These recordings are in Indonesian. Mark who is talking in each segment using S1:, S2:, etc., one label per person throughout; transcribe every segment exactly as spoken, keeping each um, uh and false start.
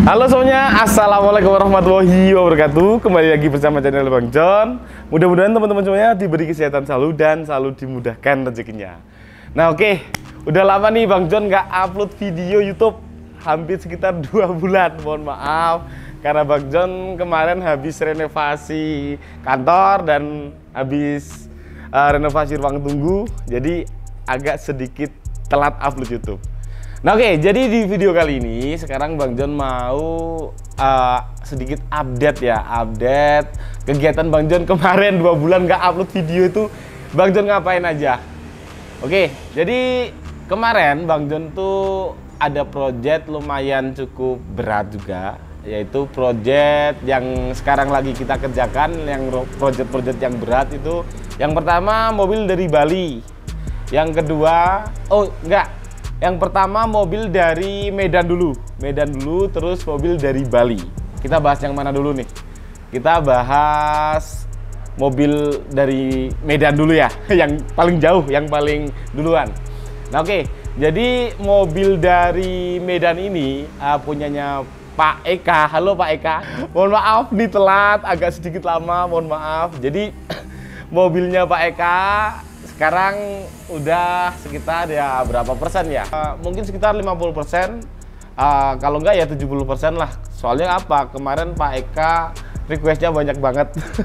S1: Halo semuanya, assalamualaikum warahmatullahi wabarakatuh. Kembali lagi bersama channel Bang John. Mudah-mudahan teman-teman semuanya diberi kesehatan selalu dan selalu dimudahkan rezekinya. Nah oke, okay. Udah lama nih Bang John nggak upload video YouTube, hampir sekitar dua bulan. Mohon maaf karena Bang John kemarin habis renovasi kantor dan habis uh, renovasi ruang tunggu, jadi agak sedikit telat upload YouTube. Nah oke, okay, jadi di video kali ini sekarang Bang John mau uh, sedikit update ya, update kegiatan Bang John kemarin dua bulan nggak upload video itu Bang John ngapain aja. Oke, okay, jadi kemarin Bang John tuh ada project lumayan cukup berat juga, yaitu project yang sekarang lagi kita kerjakan, yang project-project yang berat itu. Yang pertama mobil dari Bali, yang kedua, oh enggak. Yang pertama mobil dari Medan dulu, Medan dulu, terus mobil dari Bali. Kita bahas yang mana dulu nih? Kita bahas mobil dari Medan dulu ya, yang paling jauh, yang paling duluan. Nah oke, okay. Jadi mobil dari Medan ini uh, punyanya Pak Eka. Halo Pak Eka. Mohon maaf nih telat, agak sedikit lama, mohon maaf. Jadi mobilnya Pak Eka sekarang udah sekitar ya berapa persen ya? Uh, mungkin sekitar lima puluh persen, uh, kalau enggak ya tujuh puluh persen lah. Soalnya apa? Kemarin Pak Eka requestnya banyak banget.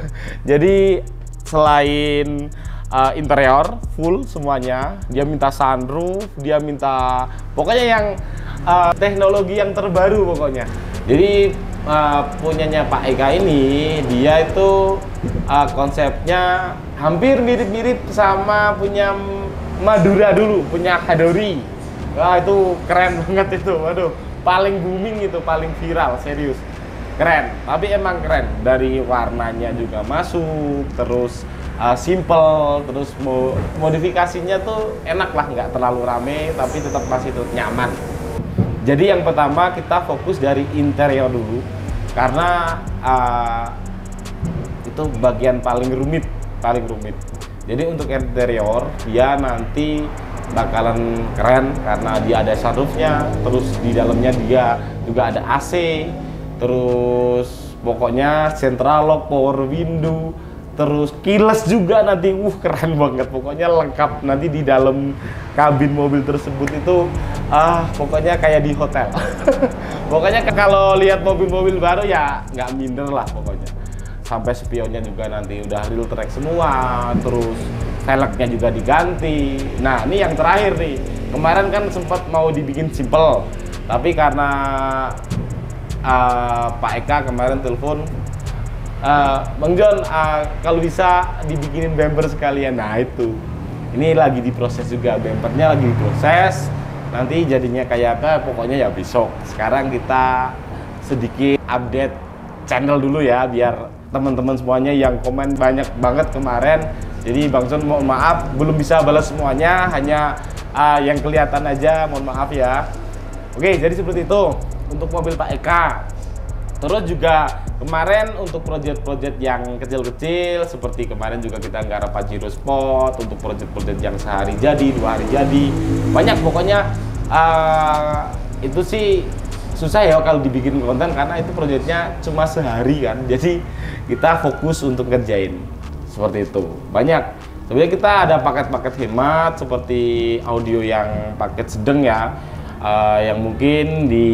S1: Jadi selain uh, interior full semuanya, dia minta sunroof, dia minta pokoknya yang uh, teknologi yang terbaru pokoknya. Jadi uh, punyanya Pak Eka ini, dia itu uh, konsepnya hampir mirip-mirip sama punya Madura dulu, punya Hadori. Wah itu keren banget itu, waduh, paling booming itu, paling viral, serius, keren. Tapi emang keren, dari warnanya juga masuk, terus uh, simple, terus mo modifikasinya tuh enak lah, nggak terlalu rame, tapi tetap masih tetap nyaman. Jadi yang pertama kita fokus dari interior dulu, karena uh, itu bagian paling rumit. paling rumit. Jadi untuk interior dia nanti bakalan keren karena dia ada sunroofnya, terus di dalamnya dia juga ada A C, terus pokoknya central lock, power window, terus keyless juga nanti. Uh keren banget, pokoknya lengkap nanti di dalam kabin mobil tersebut itu ah pokoknya kayak di hotel. Pokoknya kalau lihat mobil-mobil baru ya nggak minder lah pokoknya. Sampai spionnya juga nanti udah real track semua, terus velgnya juga diganti. Nah ini yang terakhir nih, kemarin kan sempat mau dibikin simple, tapi karena uh, Pak Eka kemarin telepon, uh, Bang John uh, kalau bisa dibikinin bumper sekalian. Nah itu, ini lagi diproses juga, bumpernya lagi diproses, nanti jadinya kayak apa pokoknya ya besok. Sekarang kita sedikit update channel dulu ya, biar teman-teman semuanya yang komen banyak banget kemarin. Jadi Bang John mohon maaf belum bisa balas semuanya, hanya uh, yang kelihatan aja, mohon maaf ya. Oke, jadi seperti itu untuk mobil Pak Eka. Terus juga kemarin untuk project-project yang kecil-kecil, seperti kemarin juga kita nggarap Pajero Sport, untuk project-project yang sehari jadi, dua hari jadi, banyak pokoknya. Uh, itu sih susah ya kalau dibikin konten karena itu proyeknya cuma sehari kan, jadi kita fokus untuk ngerjain seperti itu. Banyak sebenarnya, kita ada paket-paket hemat seperti audio yang paket sedang ya, uh, yang mungkin di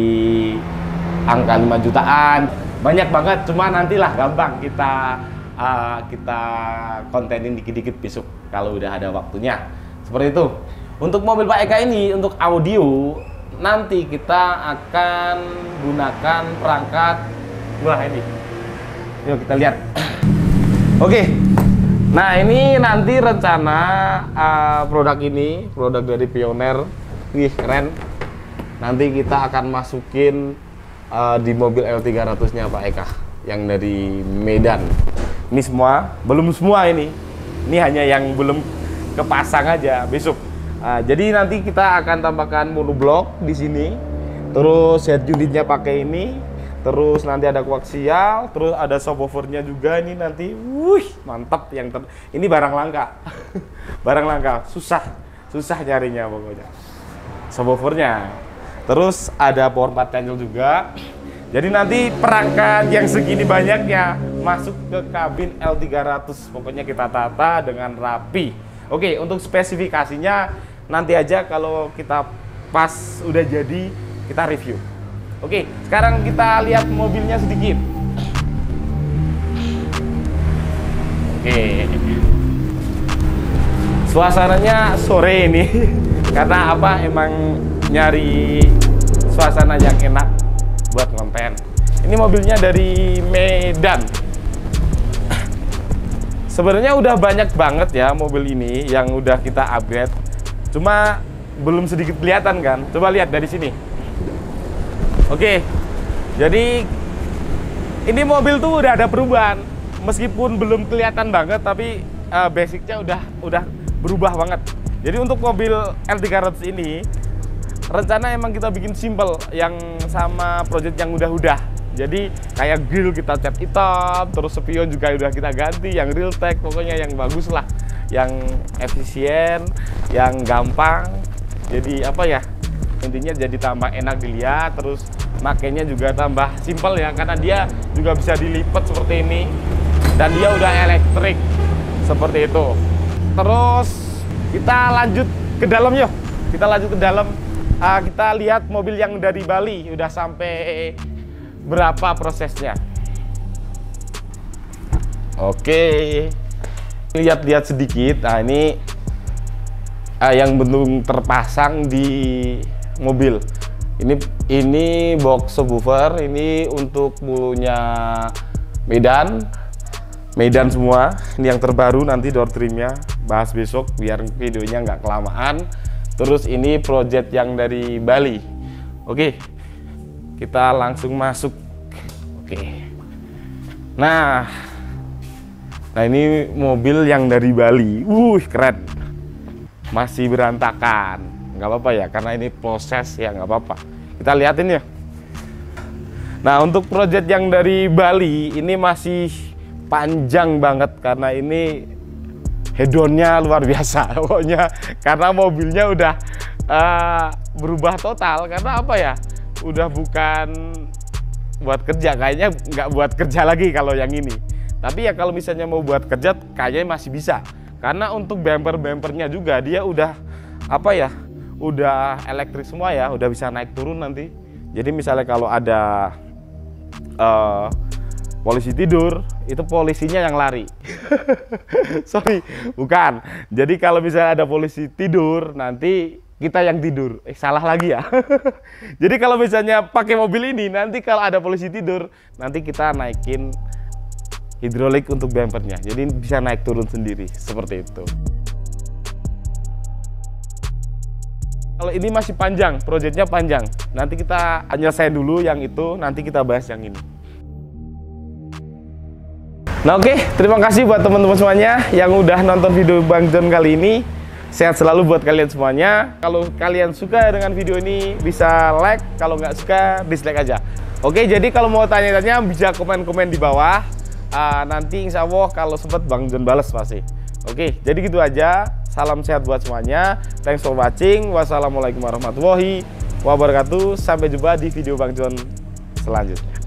S1: angka lima jutaan, banyak banget. Cuma nantilah gampang kita uh, kita kontenin dikit-dikit besok kalau udah ada waktunya, seperti itu. Untuk mobil Pak Eka ini untuk audio nanti kita akan gunakan perangkat, wah ini, yuk kita lihat. Oke, nah ini nanti rencana uh, produk ini, produk dari Pioneer, wih keren. Nanti kita akan masukin uh, di mobil L tiga ratus-nya Pak Eka yang dari Medan. Ini semua, belum semua ini, ini hanya yang belum kepasang aja besok. Nah, jadi nanti kita akan tambahkan monoblok di sini, terus head unitnya pakai ini, terus nanti ada koaksial, terus ada subwoofernya juga ini nanti. Wuih, mantap yang ter... ini barang langka. Barang langka, susah, susah nyarinya pokoknya. Subwoofernya. Terus ada power empat channel juga. Jadi nanti perangkat yang segini banyaknya masuk ke kabin L tiga ratus. Pokoknya kita tata dengan rapi. Oke, untuk spesifikasinya nanti aja kalau kita pas udah jadi kita review. Oke, sekarang kita lihat mobilnya sedikit. Oke. Suasananya sore ini karena apa? Emang nyari suasana yang enak buat konten. Ini mobilnya dari Medan. Sebenarnya udah banyak banget ya mobil ini yang udah kita upgrade. Cuma belum sedikit kelihatan kan. Coba lihat dari sini. Oke. Jadi ini mobil tuh udah ada perubahan. Meskipun belum kelihatan banget tapi uh, basicnya udah udah berubah banget. Jadi untuk mobil L tiga ratus ini rencana emang kita bikin simple yang sama project yang udah-udah. Jadi kayak grill kita cat hitam, terus spion juga udah kita ganti yang real tech, pokoknya yang bagus lah, yang efisien, yang gampang. Jadi apa ya, intinya jadi tambah enak dilihat, terus makainya juga tambah simple ya, karena dia juga bisa dilipat seperti ini dan dia udah elektrik seperti itu. Terus kita lanjut ke dalam yuk, kita lanjut ke dalam. Uh, kita lihat mobil yang dari Bali udah sampai berapa prosesnya. Oke, lihat-lihat sedikit. Nah ini uh, yang belum terpasang di mobil. Ini ini box subwoofer. Ini untuk punya Medan, Medan semua. Ini yang terbaru, nanti door trimnya bahas besok biar videonya nggak kelamaan. Terus ini project yang dari Bali. Oke, kita langsung masuk. Oke. Nah, nah ini mobil yang dari Bali. Wuh, keren. Masih berantakan. Nggak apa-apa ya, karena ini proses ya, nggak apa-apa. Kita liatin ya. Nah, untuk project yang dari Bali ini masih panjang banget karena ini hedonnya luar biasa pokoknya, karena mobilnya udah uh, berubah total. Karena apa ya, udah bukan buat kerja, kayaknya nggak buat kerja lagi kalau yang ini. Tapi ya kalau misalnya mau buat kerja kayaknya masih bisa, karena untuk bumper-bumpernya juga dia udah apa ya, udah elektrik semua ya, udah bisa naik turun nanti. Jadi misalnya kalau ada uh, polisi tidur, itu polisinya yang lari. Sorry, bukan. Jadi kalau misalnya ada polisi tidur, nanti kita yang tidur. Eh, salah lagi ya. Jadi kalau misalnya pakai mobil ini, nanti kalau ada polisi tidur, nanti kita naikin hidrolik untuk bumpernya. Jadi bisa naik turun sendiri, seperti itu. Kalau ini masih panjang, proyeknya panjang. Nanti kita nyelesain dulu yang itu, nanti kita bahas yang ini. Nah oke, okay, terima kasih buat teman-teman semuanya yang udah nonton video Bang John kali ini. Sehat selalu buat kalian semuanya. Kalau kalian suka dengan video ini bisa like, kalau nggak suka dislike aja. Oke, okay, jadi kalau mau tanya-tanya bisa komen-komen di bawah. Uh, nanti insya Allah kalau sempat Bang John balas pasti. Oke, okay, jadi gitu aja. Salam sehat buat semuanya. Thanks for watching. Wassalamualaikum warahmatullahi wabarakatuh. Sampai jumpa di video Bang John selanjutnya.